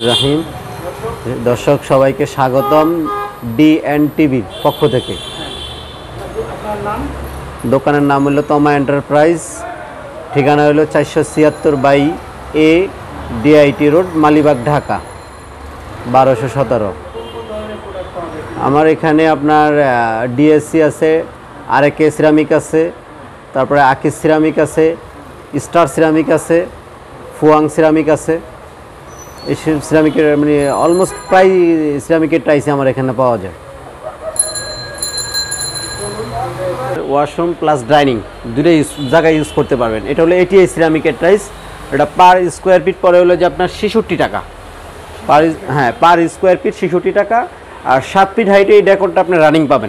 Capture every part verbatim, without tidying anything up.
রাহিম দর্শক সবাইকে স্বাগতম ডি এন্ড টিভির পক্ষ থেকে। দোকানের নাম হলো তমা এন্টারপ্রাইজ, ঠিকানা হলো চারশো ছিয়াত্তর by A DIT road, Malibagh, Dhaka বারোশো সতেরো। আমার এখানে আপনার ডিএসসি আছে, আরএকে সিরামিক আছে, তারপরে আকিস সিরামিক আছে, স্টার সিরামিক আছে, ফুয়াং সিরামিক আছে। এই সিরামিকের মানে অলমোস্ট প্রায় সিরামিকের টাইসে আমার এখানে পাওয়া যায়। ওয়াশরুম প্লাস ডাইনিং দুটোই জায়গায় ইউজ করতে পারবেন। এটা হলো এটিআই সিরামিকের টাইস। এটা পার স্কোয়ার ফিট পরে হলো যে আপনার ছেষট্টি টাকা পার, হ্যাঁ পার স্কোয়ার ফিট ছেষট্টি টাকা। আর সাত ফিট হাইটে এই ডেকোরটা আপনি রানিং পাবেন।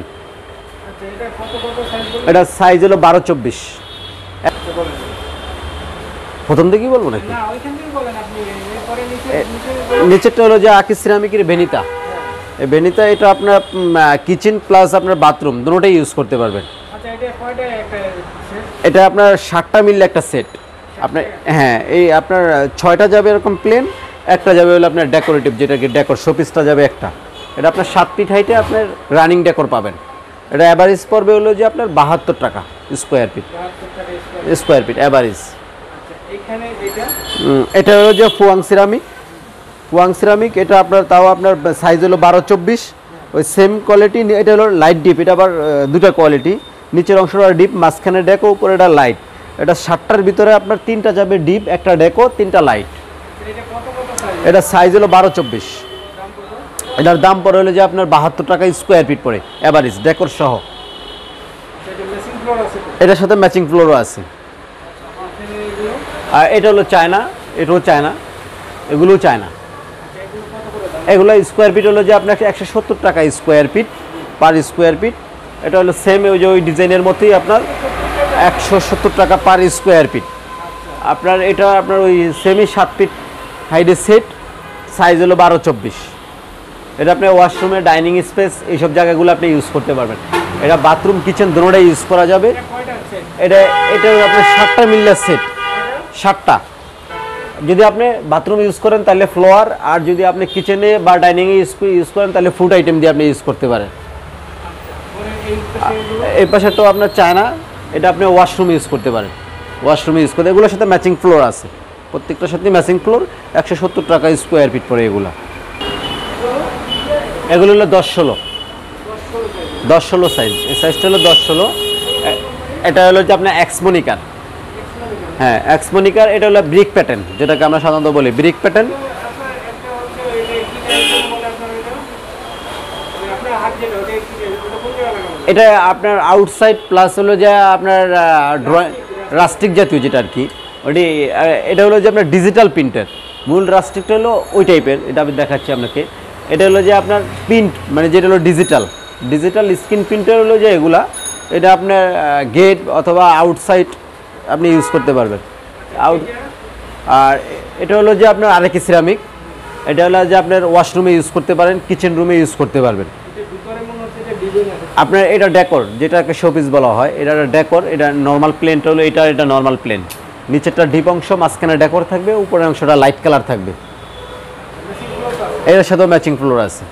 এটা সাইজ হলো বারো চব্বিশ। প্রথম থেকেই বলবো নাকি? নিচেরটা হলো যে আকিস সিরামিকের ভেনিতা। এই ভেনিতা এটা আপনার কিচেন প্লাস আপনার বাথরুম দুটোটাই ইউজ করতে পারবেন। এটা আপনার ষাটটা মিললে একটা সেট আপনার, হ্যাঁ এই আপনার ছয়টা যাবে এরকম প্লেন, একটা যাবে হলো আপনার ডেকোরেটিভ, যেটাকে ডেকোর শোপিসটা যাবে একটা। এটা আপনার সাত ফিট হাইটে আপনার রানিং ডেকোর পাবেন। এটা অ্যাভারেজ পড়বে হলো যে আপনার বাহাত্তর টাকা square feet, square feet average. এটা হলো যে ফুয়াং সিরামিক, ফুয়াং সিরামিক এটা আপনার তাও আপনার সাইজ হলো বারো চব্বিশ, ওই সেম কোয়ালিটি। এটা হলো লাইট ডিপ, এটা আবার দুটা কোয়ালিটি, নিচের অংশটা ডিপ, মাঝখানে ডেকো, উপরে এটা লাইট। এটা ষাটটার ভিতরে আপনার তিনটা যাবে ডিপ, একটা ডেকো, তিনটা লাইট। এটা সাইজ হলো বারো চব্বিশ। এটার দাম পড়ে হলো যে আপনার বাহাত্তর টাকা স্কোয়ার ফিট পড়ে অ্যাভারেজ ডেকোর সহ। এটার সাথে ম্যাচিং ফ্লোরও আছে। আর এটা হলো চায়না, এটাও চায়না, এগুলোও চায়না। এগুলো স্কোয়ার ফিট হলো যে আপনার একশো সত্তর টাকা square feet per square feet. এটা হলো সেম ওই যে ওই ডিজাইনের মতোই আপনার একশো সত্তর টাকা পার স্কোয়ার ফিট। আপনার এটা আপনার ওই সেমি সাত ফিট হাইডের সেট, সাইজ হলো বারো চব্বিশ। এটা আপনি ওয়াশরুমে, ডাইনিং স্পেস এইসব জায়গাগুলো আপনি ইউজ করতে পারবেন। এটা বাথরুম কিচেন দুটোটাই ইউজ করা যাবে। এটা এটা আপনার ষাটটা মিললে সেট, ষাটটা। যদি আপনি বাথরুম ইউজ করেন তাহলে ফ্লোয়ার, আর যদি আপনি কিচেনে বা ডাইনিংয়ে ইউজ করেন তাহলে ফুড আইটেম দিয়ে আপনি ইউজ করতে পারেন। এই পাশেরটাও আপনার চায়না, এটা আপনি ওয়াশরুমে ইউজ করতে পারেন, ওয়াশরুমে ইউজ করতে। এগুলোর সাথে ম্যাচিং ফ্লোর আছে, প্রত্যেকটার সাথে ম্যাচিং ফ্লোর। একশো সত্তর টাকা স্কোয়ার ফিট পড়ে এগুলো। এগুলো হলো দশ ষোলো, দশ ষোলো সাইজ। এই সাইজটা হলো দশ ষোলো। এটা হলো যে আপনার এক্সমোনিকার, হ্যাঁ এক্সমোনিকার। এটা হলো ব্রিক প্যাটার্ন, যেটাকে আমরা সাধারণত বলি ব্রিক প্যাটার্ন। এটা আপনার আউটসাইড প্লাস হলো যে আপনার ড্রয়িং রাস্টিক জাতীয় যেটা আর কি, ওটি। এটা হলো যে আপনার ডিজিটাল প্রিন্টার। মূল রাস্টিকটা হলো ওই টাইপের, এটা আমি দেখাচ্ছি আপনাকে। এটা হলো যে আপনার প্রিন্ট মানে যেটা হলো ডিজিটাল, ডিজিটাল স্ক্রিন প্রিন্টার হলো যে এগুলা। এটা আপনার গেট অথবা আউটসাইড আপনি ইউজ করতে পারবেন আউট। আর এটা হলো যে আপনার আরেকে সিরামিক। এটা হলো যে আপনার ওয়াশরুমে ইউজ করতে পারেন, কিচেন রুমে ইউজ করতে পারবেন। আপনার এটা ডেকোর, যেটাকে শোপিস বলা হয়, এটা ডেকোর। এটা নর্মাল প্লেনটা হলো এটা, এটা নর্মাল প্লেন। নিচেরটা ডিপ অংশ, মাঝখানে ডেকোর থাকবে, উপরের অংশটা লাইট কালার থাকবে। এর সাথেও ম্যাচিং ফ্লোর আছে।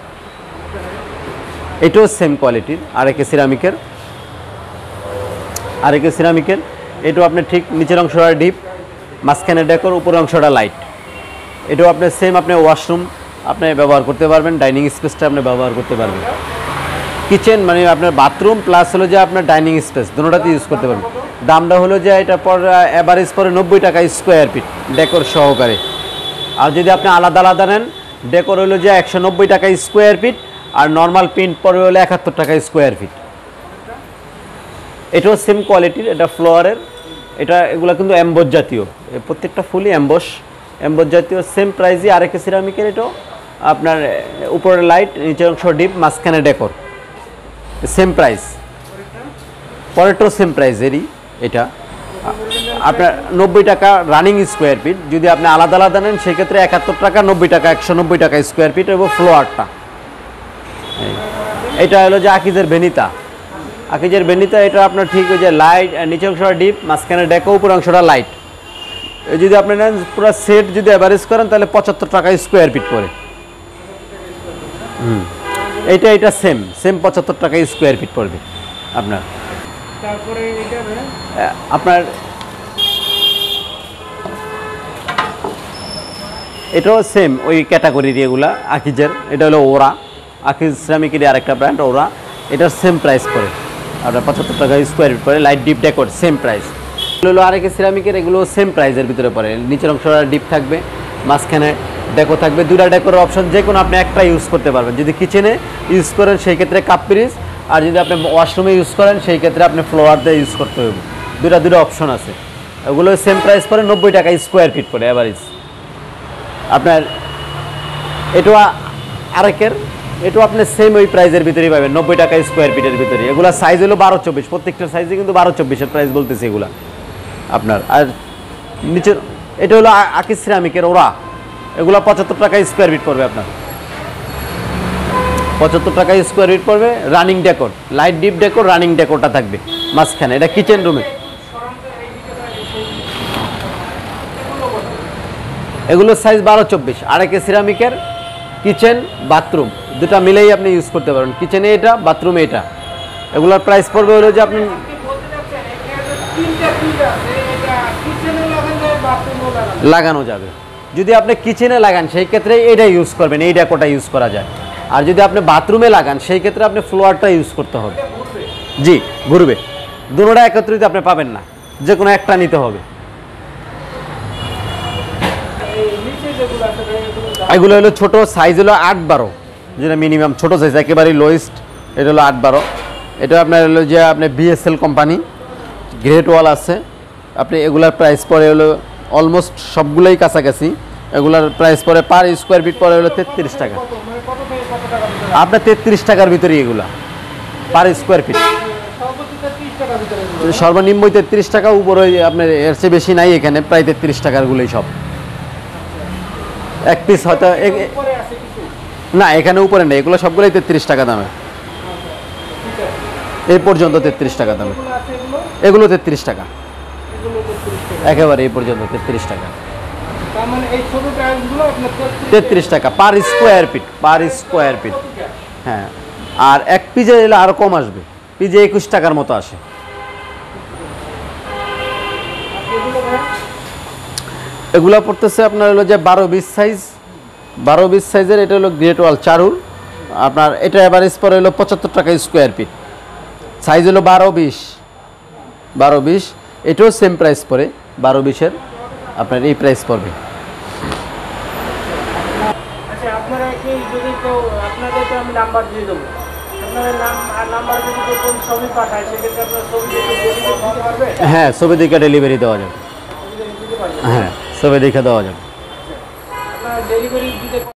এটাও সেম কোয়ালিটির, আরেকে সিরামিকের, আরেকে সিরামিকের। এটাও আপনার ঠিক নিচের অংশটা ডিপ, মাঝখানে ডেকোর, উপরের অংশটা লাইট। এটাও আপনার সেম, আপনি ওয়াশরুম আপনি ব্যবহার করতে পারবেন, ডাইনিং স্পেসটা আপনি ব্যবহার করতে পারবেন। কিচেন মানে আপনার বাথরুম প্লাস হলো যে আপনার ডাইনিং স্পেস দুটোটাতে ইউজ করতে পারবেন। দামটা হলো যে এটা পর অ্যাভারেজ পরে নব্বই টাকা স্কোয়ার ফিট ডেকোর সহকারে। আর যদি আপনি আলাদা আলাদা নেন, ডেকোর হলো যে একশো নব্বই টাকা স্কোয়ার ফিট, আর নর্মাল প্রিন্ট পরে হলো একাত্তর টাকা স্কোয়ার ফিট। এটাও সেম কোয়ালিটির, এটা ফ্লোয়ারের। এটা এগুলো কিন্তু অ্যাম্বোস জাতীয়, প্রত্যেকটা ফুলি অ্যাম্বোস, অ্যাম্বোস জাতীয়। সেম প্রাইসই আরেকে সিরামিকের। এটাও আপনার উপরে লাইট, নিচের অংশ ডিপ, মাঝখানে ডেকোর, সেম প্রাইস। পরেরটাও সেম প্রাইসেরই। এটা আপনার নব্বই টাকা রানিং স্কোয়ার ফিট। যদি আপনি আলাদা আলাদা নেন সেক্ষেত্রে একাত্তর টাকা, নব্বই টাকা, একশো নব্বই টাকা স্কোয়ার ফিট। এবং ফ্লোয়ারটা এটা হলো যে আকিজের ভেনিতা, আকিজের ভেনিতা। এটা আপনার ঠিক ওই যে লাইট, নিচের অংশটা ডিপ, মাঝখানে ডেকো, উপর অংশটা লাইট। এই যদি আপনি নেন পুরো সেট যদি অ্যাভারেজ করেন তাহলে পঁচাত্তর টাকা স্কোয়ার ফিট পড়ে। হুম এইটা এটা সেম সেম পঁচাত্তর টাকা স্কোয়ার ফিট পড়বে আপনার। তারপরে এটা আপনার এটাও সেম ওই ক্যাটাগরির এগুলা আকিজের, এটা হলো ওরা, আকিজ সিরামিকের আরেকটা ব্র্যান্ড ওরা, এটার সেম প্রাইস পড়ে আপনার পঁচাত্তর টাকা স্কোয়ার ফিট পড়ে। Light deep decor same price. এগুলো হলো আরেকে সিরামিকের, এগুলো সেম প্রাইসের ভিতরে পড়ে। নিচের অংশটা ডিপ থাকবে, মাঝখানে ডেকো থাকবে, দুটা ডেকোর অপশন যে কোনো আপনি একটা ইউজ করতে পারবেন। যদি কিচেনে ইউজ করেন সেই ক্ষেত্রে কাপ পিরিচ, আর যদি আপনি ওয়াশরুমে ইউজ করেন সেই ক্ষেত্রে আপনি ফ্লোয়ার দিয়ে ইউজ করতে হবে। দুটা দুটো অপশন আছে। ওগুলো সেম প্রাইস পড়ে নব্বই টাকা স্কোয়ার ফিট পড়ে অ্যাভারেজ আপনার। এটাও আরেকের, এটাও আপনি সেম ওই প্রাইসের ভিতরেই পাবেন নব্বই টাকা স্কোয়ার ফিটের ভিতরে। এগুলো সাইজ হলো বারো চব্বিশ, প্রত্যেকটা সাইজে কিন্তু বারো চব্বিশের প্রাইস বলতেছে এগুলা আপনার। আর নিচের এটা হলো আকিজ সিরামিকের ওরা, এগুলো পঁচাত্তর টাকা স্কোয়ার ফিট পড়বে আপনার, পঁচাত্তর টাকা স্কোয়ার ফিট পড়বে। Running decor, light deep decor, running ডেকোরটা থাকবে মাঝখানে। এটা কিচেন রুমে, এগুলো সাইজ বারো চব্বিশ। আরেকে সিরামিকের কিচেন বাথরুম দুটা মিলেই আপনি ইউজ করতে পারেন, কিচেনে এটা, বাথরুমে এটা। এগুলোর প্রাইস পড়বে হলো যে আপনি লাগানো যাবে। যদি আপনি কিচেনে লাগান সেই ক্ষেত্রে এটা ইউজ করবেন, এই ডেকোটা ইউজ করা যায়। আর যদি আপনি বাথরুমে লাগান সেই ক্ষেত্রে আপনি ফ্লোয়ারটা ইউজ করতে হবে। জি ঘুরবে, দুটোটা একত্রিত আপনি পাবেন না, যে কোনো একটা নিতে হবে। এগুলো হলো ছোট সাইজ, হলো আট বারো, যেটা মিনিমাম ছোট সাইজ একেবারে লোয়েস্ট, এটা হলো আট বারো। এটা আপনার হলো যে আপনি বিএসএল কোম্পানি গ্রেট ওয়াল আছে। আপনি এগুলার প্রাইস পড়ে হলো অলমোস্ট সবগুলোই কাছাকাছি। এগুলার প্রাইস পড়ে পার স্কোয়ার ফিট পড়ে হলো তেত্রিশ টাকা। আপনার তেত্রিশ টাকার ভিতরে এগুলা পার স্কোয়ার ফিট, সর্বনিম্ন তেত্রিশ টাকা, উপরে আপনার এর চেয়ে বেশি নাই এখানে, প্রায় তেত্রিশ টাকারগুলোই সব। এক পিস হয়তো না, এখানে উপরে নেই, এগুলো সবগুলোই তেত্রিশ টাকা দামে, এই পর্যন্ত তেত্রিশ টাকা দামে। এগুলো তেত্রিশ টাকা একেবারে, এই পর্যন্ত তেত্রিশ টাকা, তেত্রিশ টাকা per square feet, per square feet. হ্যাঁ, আর এক পিজে এলে আরও কম আসবে, পিজে একুশ টাকার মতো আসে। এগুলো পড়তেছে আপনার হলো যে বারো বিশ সাইজ, বারো বিশ সাইজের। এটা হলো গ্রেট ওয়াল চারুল আপনার, এটা অ্যাভারেজ পরে হলো পঁচাত্তর টাকা স্কোয়ার ফিট। সাইজ হলো বারো বিশ, বারো বিশ, এটাও সেম প্রাইস পড়ে বারো বিশের আপনার এই প্রাইস পড়বে। আচ্ছা, আপনারা কি যদি কেউ আপনাদের তো আমি নাম্বার দিয়ে দেবো, আপনাদের নাম আর নাম্বার যদি কেউ কোন ছবি পাঠায় সেক্ষেত্রে আপনার ছবি দেখে ডেলিভারি দিতে পারবে? হ্যাঁ, ছবি দেখে ডেলিভারি দেওয়া যাবে। হ্যাঁ, ছবি দেখে দেওয়া যাবে। আপনারা ডেলিভারি দিতে